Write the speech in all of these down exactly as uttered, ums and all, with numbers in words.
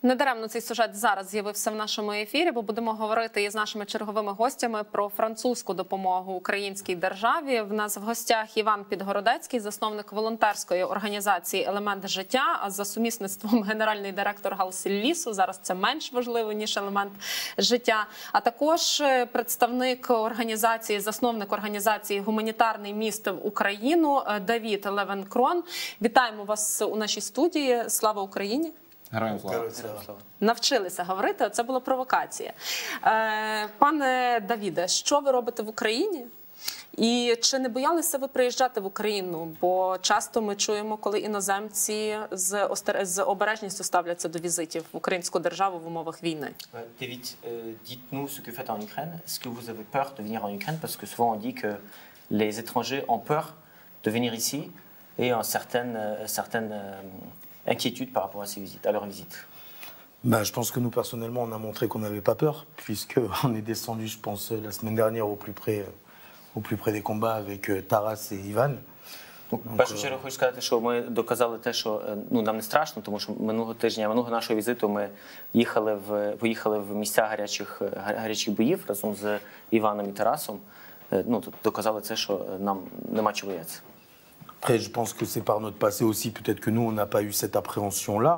Недаремно цей сюжет зараз з'явився в нашому ефірі, бо будемо говорити із нашими черговими гостями про французьку допомогу українській державі. В нас в гостях Іван Підгородецький, засновник волонтерської організації «Елемент життя», а за сумісництвом генеральний директор Галсіллісу. Зараз це менш важливо, ніж елемент життя. А також представник організації, засновник організації «Гуманітарний міст в Україну» Давід Левенкрон. Вітаємо вас у нашій студії. Слава Україні! Героям слава. Навчилися говорити, це була провокація. Пане Давіде, що ви робите в Україні? І чи не боялися ви приїжджати в Україну? Бо часто ми чуємо, коли іноземці з, остер... з обережністю ставляться до візитів в українську державу в умовах війни. David, dites-nous ce que vous faites en Ukraine. Est-ce que vous avez peur de venir en Ukraine? Parce que souvent on dit que les étrangers ont peur de venir ici et ont certaines, certaines inquiétudes par rapport à ces visites, à leurs visites. Ben, je pense que nous, personnellement, on a montré qu'on n'avait pas peur, puisqu'on est descendu, je pense, la semaine dernière au plus près, au plus près des combats avec Taras et Ivan. В першу чергу хочу сказати, що ми доказали те, що ну, нам не страшно, тому що минулого тижня, минулого нашого візиту ми їхали в, поїхали в місця гарячих, гарячих боїв разом з Іваном і Тарасом. Ну, доказали це, що нам нема чого боятися. Après, je pense que c'est par notre passé aussi, peut-être que nous, on n'a pas eu cette appréhension-là,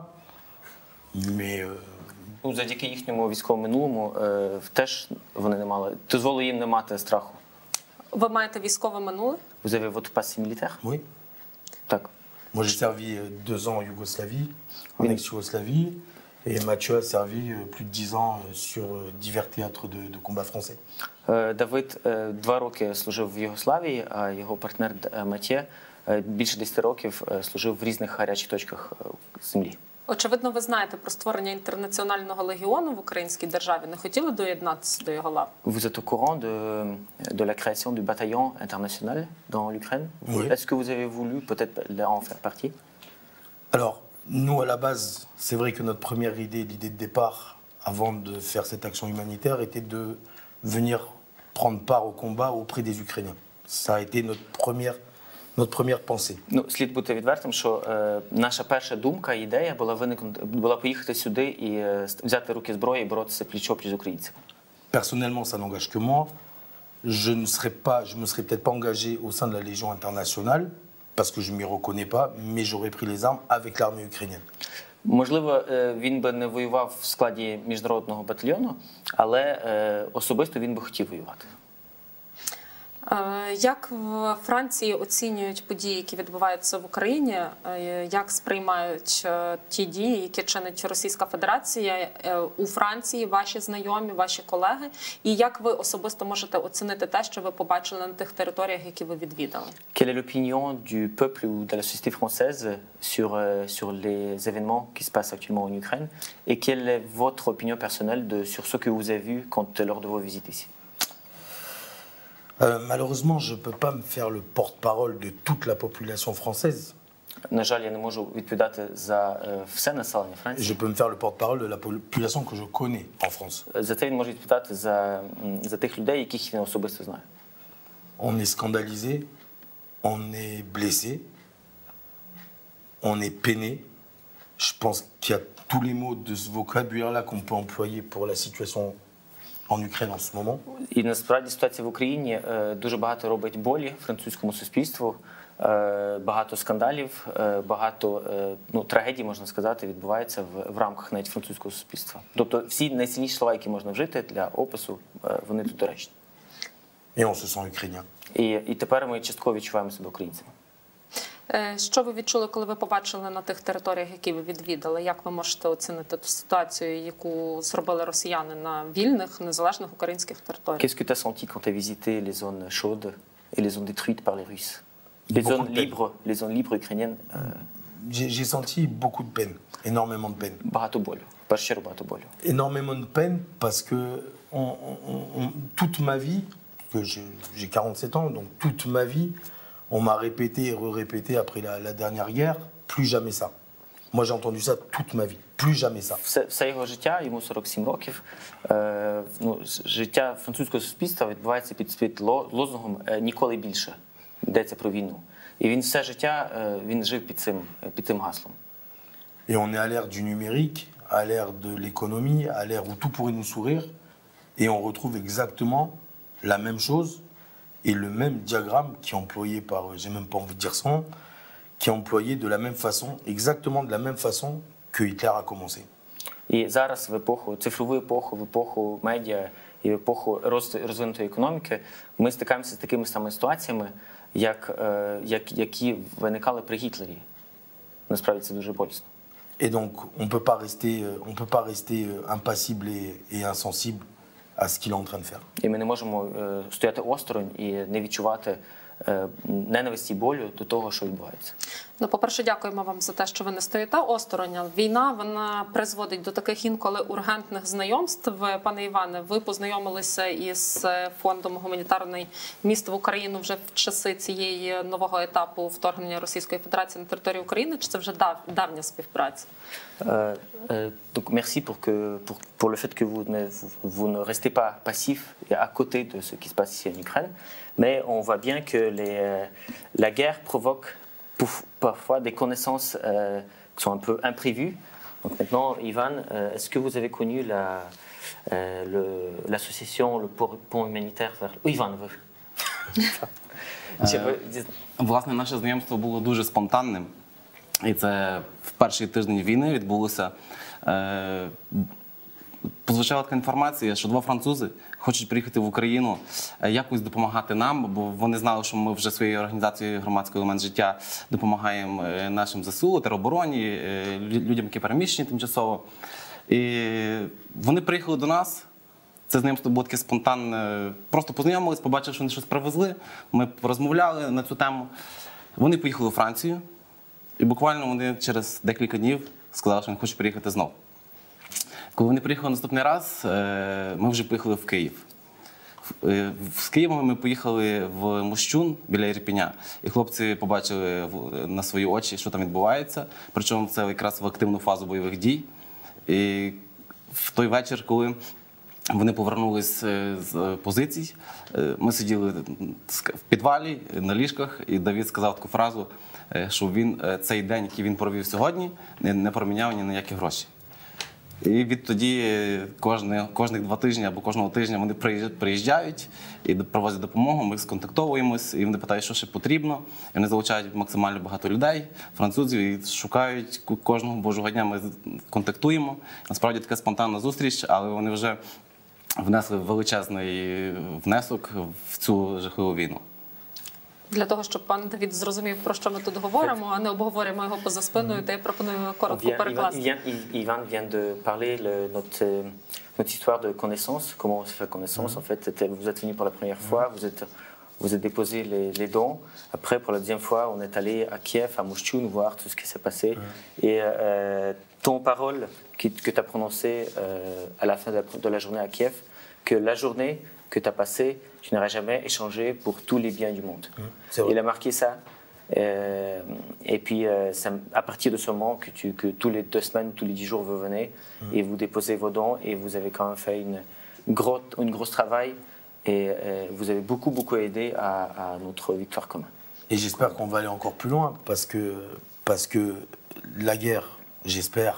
mais... Ну, завдяки їхньому військовому минулому теж вони не мали, дозволили їм не мати страху. Ви маєте військове минуле? Vous avez votre passé militaire? Oui. Так. Moi, j'ai servi deux ans en Yougoslavie, en ex-Yougoslavie, et Mathieu a servi plus de dix ans sur divers théâtres de, de combat français. Давид два роки служив в Югославії, а його партнер Матє більше десяти років служив в різних гарячих точках землі. Очевидно, ви знаєте про створення інтернаціонального легіону в українській державі. Не хотіли доєднатися до його лав? Vous êtes au courant de, de la création du bataillon international dans l'Ukraine? Oui. Est-ce que vous avez voulu peut-être en faire partie? Alors, nous, à la base, c'est vrai que notre première idée, l'idée de départ, avant de faire cette action humanitaire, était de venir prendre part au combat auprès des Ukrainiens. Ça a été notre première Notre première pensée. Ну, слід бути відвертим, що е, наша перша думка, ідея була виникнути, була поїхати сюди і е, взяти руки зброї і боротися пліч-опліч з українцями. Personnellement, ça n'engage que moi. Je ne serais pas, je me serais peut-être pas engagé au sein de la Légion internationale parce que je m'y reconnais pas, mais j'aurais pris les armes avec l'armée ukrainienne. Можливо, він би не воював в складі міжнародного батальйону, але е, особисто він би хотів воювати. Як в Франції оцінюють події, які відбуваються в Україні? Як сприймають ті дії, які чинить Російська Федерація у Франції, ваші знайомі, ваші колеги? І як ви особисто можете оцінити те, що ви побачили на тих територіях, які ви відвідали? Quelle est l'opinion du peuple ou de la société française sur, sur les événements qui se passent actuellement en Ukraine? Et quelle est votre opinion personnelle de, sur ce que vous avez vu quand, lors de vos visites ici? Euh, malheureusement, je ne peux pas me faire le porte-parole de toute la population française. На жаль, я не можу відповідати за все населення Франції. Je peux me faire le porte-parole de la population que je connais en France. За це він може відповідати за, за тих людей, яких він особисто знає. On est scandalisé, on est blessé, on est peiné. Je pense qu'il y a tous les mots de ce vocabulaire-là qu'on peut employer pour la situation en Ukraine en ce moment. І насправді ситуація в Україні дуже багато робить болі французькому суспільству, багато скандалів, багато ну, трагедій, можна сказати, відбувається в, в рамках навіть французького суспільства. Тобто всі найсильніші слова, які можна вжити для опису, вони тут доречні. Et on se sent ukrainien. І, і тепер ми частково відчуваємо себе українцями. Що ви відчули, коли ви побачили на тих територіях, які ви відвідали? Як ви можете оцінити ту ситуацію, яку зробили росіяни на вільних, незалежних українських територіях? Qu'est-ce que tu as senti quand tu as visité les zones chaudes et les zones détruites par les Russes? Les zones libres, les zones libres ukrainiennes. J'ai senti beaucoup de peine, énormément de peine. Багато болю. Першу чергу багато болю. Énormément de peine parce que on, on, on, toute ma vie, que j'ai quarante-sept ans, donc toute ma vie, on m'a répété et re-répété après la, la dernière guerre, plus jamais ça. Moi, j'ai entendu ça toute ma vie. Plus jamais ça. Все, все його життя, йому сорок сім років, е, ну, життя французького суспільства відбувається під, під лозунгом «ніколи більше». Йдеться про війну. І він все життя, е, він жив під цим, під цим гаслом. Et on est à l'ère du numérique, à l'ère de l'économie, à l'ère où tout pourrait nous sourire. Et on retrouve exactement la même chose et le même diagramme qui est employé par, j'ai même pas envie de dire son nom, qui est employé de la même façon, exactement de la même façon que Hitler a commencé. І зараз в епоху, цифрову епоху, в епоху медіа і в епоху роз- розвинутої економіки ми стикаємося з такими самими ситуаціями, як, е, як, які виникали при Гітлері. Насправді це дуже болісно. Et donc, on peut pas rester, euh, on peut pas rester euh, impassible et, et insensible à ce qu'il est en train de faire. І ми не можемо е, стояти осторонь і не відчувати е, ненависті і болю до того, що відбувається. Ну, по-перше, дякуємо вам за те, що ви не стоїте осторонь. Війна, вона призводить до таких інколи ургентних знайомств. Пане Іване, ви познайомилися із фондом «Гуманітарний міст в Україну» вже в часи цієї нового етапу вторгнення Російської Федерації на територію України, чи це вже дав, давня співпраця? Euh, euh, donc merci pour, que, pour, pour le fait que vous ne, vous, vous ne restez pas passif et à côté de ce qui se passe ici en Ukraine, mais on voit bien que les, euh, la guerre provoque pour, parfois des connaissances euh, qui sont un peu imprévues. Donc maintenant, Ivan, euh, est-ce que vous avez connu la, euh, le, l'association, le pont humanitaire vers... Oh, Ivan, vous... Власне, наше знайомство було дуже спонтанним. І це в перший тиждень війни відбулося. Е, Позвучала така інформація, що два французи хочуть приїхати в Україну, е, якось допомагати нам, бо вони знали, що ми вже своєю організацією «Громадський елемент життя» допомагаємо е, нашим ЗСУ, теробороні, е, лю- людям, які переміщені тимчасово. І вони приїхали до нас. Це знайомство було таке спонтанне. Просто познайомились, побачили, що вони щось привезли. Ми порозмовляли на цю тему. Вони поїхали у Францію. І буквально вони через декілька днів сказали, що вони хочуть приїхати знову. Коли вони приїхали наступний раз, е, ми вже поїхали в Київ. Е, З Києва ми поїхали в Мощун біля Ірпеня. І хлопці побачили в- на свої очі, що там відбувається. Причому це якраз в активну фазу бойових дій. І в той вечір, коли вони повернулись е, з позицій, е, ми сиділи в підвалі на ліжках, і Давид сказав таку фразу, е, що він е, цей день, який він провів сьогодні, не, не проміняв ні на які гроші. І відтоді е, кожне, кожних два тижні або кожного тижня вони приїжджають- приїжджають і привозять допомогу, ми сконтактовуємось, і вони питають, що ще потрібно. І вони залучають максимально багато людей, французів, і шукають ку- кожного божого дня. Ми контактуємо. Насправді така спонтанна зустріч, але вони вже внесли величезний внесок в цю жахливу війну. Для того, щоб пан Давід зрозумів, про що ми тут говоримо, а не обговорюємо його поза спиною, то я пропоную On коротко vient- Ivan, перекласти. Ivan- Ivan vient de parler le- notre, euh, notre histoire de connaissance, comment on s'est fait connaissance. En fait, c'était- vous êtes venu pour la première fois, vous êtes, vous êtes déposé les, les dons. Après, pour la deuxième fois, on est allé à Kiev, à Moshchun, voir tout ce qui s'est passé. Et euh, ton parole qui- que tu as prononcée euh, à la fin de la, de la journée à Kiev, que la journée que tu as passée, tu n'aurais jamais échangé pour tous les biens du monde. C'est vrai. Il a marqué ça. Euh, et puis, euh, ça- à partir de ce moment que, tu, que tous les deux semaines, tous les dix jours, vous venez et vous déposez vos dons et vous avez quand même fait une, gros, une grosse travail et euh, vous avez beaucoup, beaucoup aidé à, à notre victoire commune. Et j'espère qu'on va aller encore plus loin parce que, parce que la guerre, j'espère,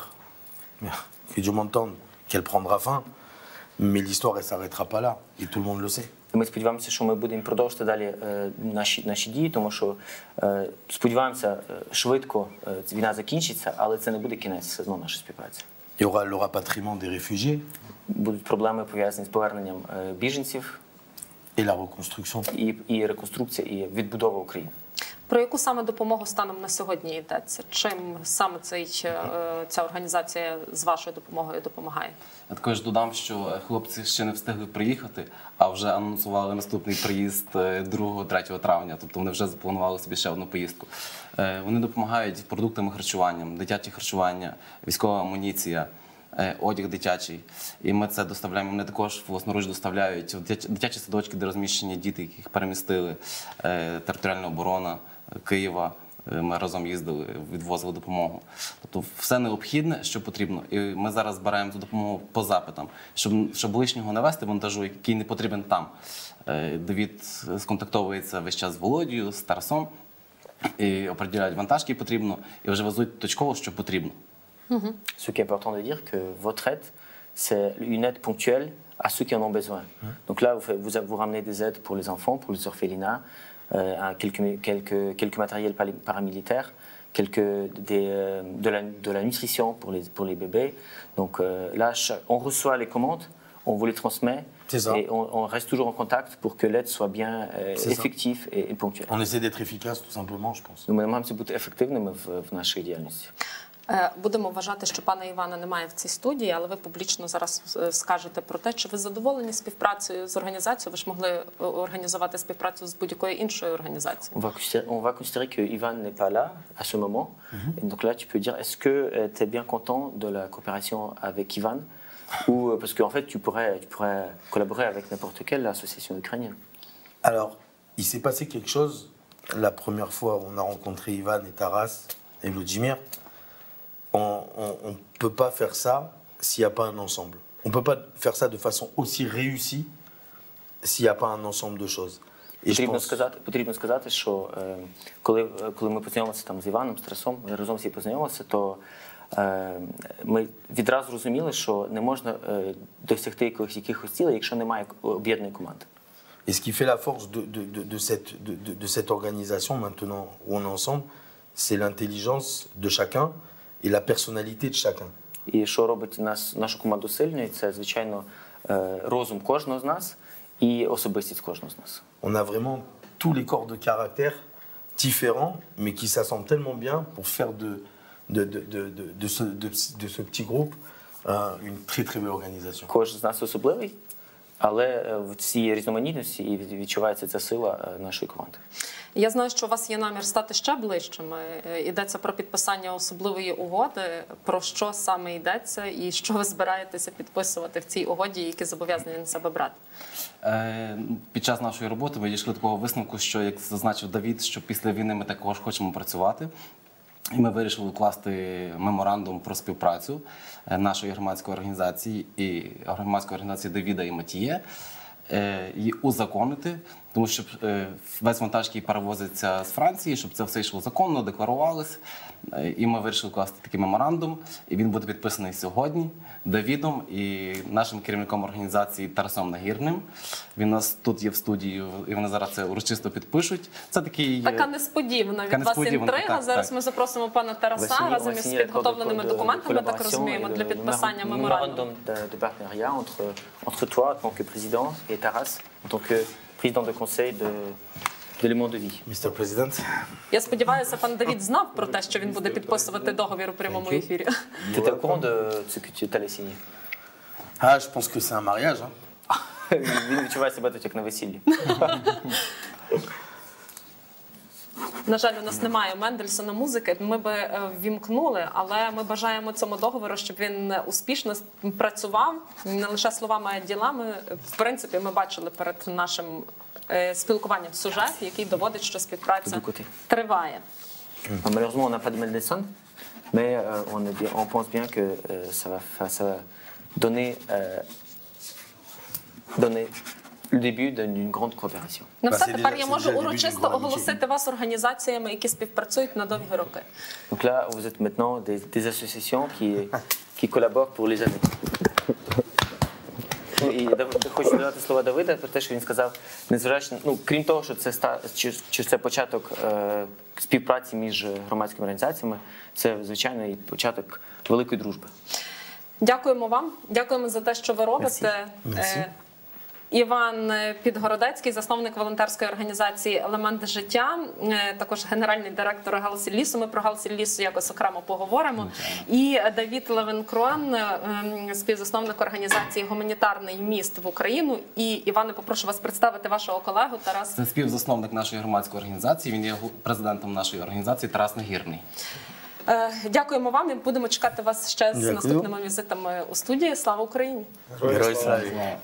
que Dieu m'entende, qu'elle prendra fin, mais l'histoire, elle ne s'arrêtera pas là, et tout le monde le sait. Ми сподіваємося, що ми будемо продовжувати далі е, наші, наші дії, тому що е, сподіваємося, е, швидко е, війна закінчиться, але це не буде кінець все одно нашої співпраці. Il y aura le rapatriement des réfugiés Будуть проблеми пов'язані з поверненням е, біженців et la reconstruction. і, і реконструкція, і відбудова України. Про яку саме допомогу станом на сьогодні йдеться? Чим саме цей, е, ця організація з вашою допомогою допомагає? Я також додам, що хлопці ще не встигли приїхати, а вже анонсували наступний приїзд другого-третього травня. Тобто вони вже запланували собі ще одну поїздку. Е, Вони допомагають продуктами харчування, дитяче харчування, військова амуніція, е, одяг дитячий. І ми це доставляємо. Вони також власноруч доставляють в дитячі- дитячі садочки, де розміщені діти, яких перемістили, е, територіальна оборона е, Києва. Е, Ми разом їздили, відвозили допомогу. Тобто все необхідне, що потрібно. І ми зараз збираємо цю допомогу по запитам, щоб, щоб лишнього не вести вантажу, який не потрібен там. Е, Давід сконтактовується весь час з Володією, з Тарасом, і оприділяють вантаж, який потрібно, і вже везуть точково, що потрібно. Ce qui est important de dire que votre aide, c'est une aide ponctuelle à ceux qui en ont besoin. Donc là, vous, faites- vous, vous ramenez des aides pour les enfants, pour les orphelinats, euh, un- quelques, quelques, quelques matériels pali- paramilitaires, quelques, des, euh, de, la, de la nutrition pour les, pour les bébés. Donc euh, là, cha- on reçoit les commandes, on vous les transmet C'est ça. et on, on reste toujours en contact pour que l'aide soit bien euh, C'est ça. effective et, et ponctuelle. On essaie d'être efficace, tout simplement, je pense. Ми намагаємося бути ефективними в, в нашій діяльності. Е, Будемо вважати, що пана Івана немає в цій студії, але ви публічно зараз е, скажете про те, чи ви задоволені співпрацею з організацією. Ви ж могли е, організувати співпрацю з будь-якою іншою організацією. On va, considérer, on va considérer que Ivan n'est pas là à ce moment. Et donc là, tu peux dire, est-ce que tu es bien content de la coopération avec Ivan ou euh, parce qu'en fait, tu pourrais, tu pourrais collaborer avec n'importe quelle association ukrainienne. Alors, il s'est passé quelque chose. La première fois où on a rencontré Ivan et Taras et Vladimir, on ne peut pas faire ça s'il n'y a pas un ensemble. On ne peut pas faire ça de façon aussi réussie s'il n'y a pas un ensemble de choses. Et je Потрібно pense, сказати, потрібно сказати, що е, коли, е, коли ми познайомилися там з Іваном, з Тарасом, ми разом всі познайомилися, то е, ми відразу розуміли, що не можна е, досягти якихось, якихось цілей, якщо немає об'єднаної команди. et ce qui fait la force de, de, de, de cette, de, de- de cette organisation maintenant où on est ensemble, c'est l'intelligence de chacun et la personnalité de chacun. І що робить нас, нашу команду сильною, це, звичайно, е, розум кожного з нас і особистість кожного з нас. On a vraiment tous les corps de caractère différents, mais qui s'assemblent tellement bien pour faire de, de, de, de, de, de ce, de, de ce petit groupe euh, une très très belle organisation. Кожен з нас особливий, але е, в цій різноманітності і від- відчувається ця сила е, нашої команди. Я знаю, що у вас є намір стати ще ближчими. Е, Йдеться про підписання особливої угоди. Про що саме йдеться і що ви збираєтеся підписувати в цій угоді, які зобов'язані на себе брати? Е, Під час нашої роботи ми дійшли до такого висновку, що, як зазначив Давід, що після війни ми також хочемо працювати. І ми вирішили укласти меморандум про співпрацю е, нашої громадської організації і громадської організації Давіда і Матіє, е, її узаконити, тому що е, весь вантаж, який перевозиться з Франції, щоб це все йшло законно, декларувалось. Е, І ми вирішили укласти такий меморандум, і він буде підписаний сьогодні Давідом і нашим керівником організації Тарасом Нагірним. Він у нас тут є в студії, і вони зараз це урочисто підпишуть. Це такий е, Така несподівана від Така вас несподіванка, інтрига. так, Зараз так. ми запросимо пана Тараса Василій- разом із Василій підготовленими de- de- документами, так collaboration розуміємо, et для de підписання mémorandum меморандуму. de, de partenariat entre, entre toi en tant que président et Taras en tant que président de conseil de, de Le Monde de Vie. mister President, Я сподіваюся, пан Давід знав про те, що він буде підписувати договір у прямому ефірі. Tu étais au courant de ce que tu allais signer? ah, je pense que c'est un mariage. hein. Він відчуває себе тут як на весіллі. На жаль, у нас немає Мендельсона музики. Ми би е, ввімкнули, але ми бажаємо цьому договору, щоб він успішно працював не лише словами, а й ділами. В принципі, ми бачили перед нашим е, спілкуванням сюжет, який доводить, що співпраця Добрий. триває. Malheureusement, on n'a pas de Mendelssohn, mais euh, on, est bien- on pense bien que euh, ça, va, fa- ça va donner, euh, donner le début d'une d'une grande coopération. На Bah, все c'est тепер déjà- я c'est можу déjà le début d'une урочисто grande amitié. оголосити вас організаціями, які співпрацюють на довгі роки. Donc là, vous êtes maintenant des, des associations qui, qui collaborent pour les années. Ну, і Дав- хочу додати слова Давида про те, що він сказав, незважаючи, ну, крім того, що це, ста- чи, чи це початок е, співпраці між громадськими організаціями, це, звичайно, і початок великої дружби. Дякуємо вам. Дякуємо за те, що ви робите. Merci. Е, Іван Підгородецький, засновник волонтерської організації «Елемент життя», е, також генеральний директор Галсі Лісу. Ми про Галсі Лісу якось окремо поговоримо. І Давід Левенкрон, е, ем, співзасновник організації «Гуманітарний міст в Україну». І, Іване, попрошу вас представити вашого колегу Тарас. Це співзасновник нашої громадської організації. Він є гу- президентом нашої організації Тарас Нагірний. Е, Дякуємо вам і будемо чекати вас ще з Дякую. наступними візитами у студії. Слава Україні! Герой слави.